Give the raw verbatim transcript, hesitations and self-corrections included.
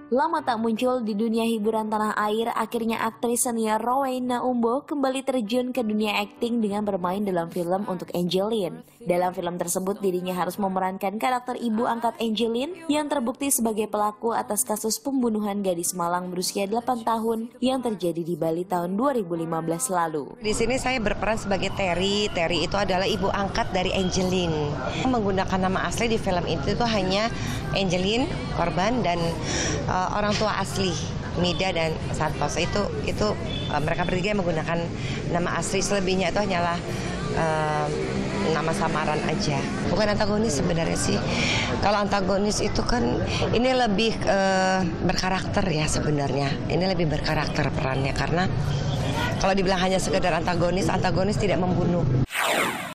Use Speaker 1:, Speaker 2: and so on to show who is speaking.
Speaker 1: Lama tak muncul di dunia hiburan tanah air, akhirnya aktris senior Rowena Umbo kembali terjun ke dunia akting dengan bermain dalam film untuk Angeline. Dalam film tersebut, dirinya harus memerankan karakter ibu angkat Angeline yang terbukti sebagai pelaku atas kasus pembunuhan gadis Malang berusia delapan tahun yang terjadi di Bali tahun dua ribu lima belas lalu.
Speaker 2: Di sini saya berperan sebagai Terry. Terry itu adalah ibu angkat dari Angeline. Menggunakan nama asli di film itu itu hanya Angeline, korban, dan uh, orang tua asli Mida dan Santos. Itu itu uh, mereka bertiga menggunakan nama asli. Selebihnya itu hanyalah uh, nama samaran aja. Bukan antagonis sebenarnya sih. Kalau antagonis itu kan ini lebih uh, berkarakter ya sebenarnya. Ini lebih berkarakter perannya karena kalau dibilang hanya sekedar antagonis, antagonis tidak membunuh.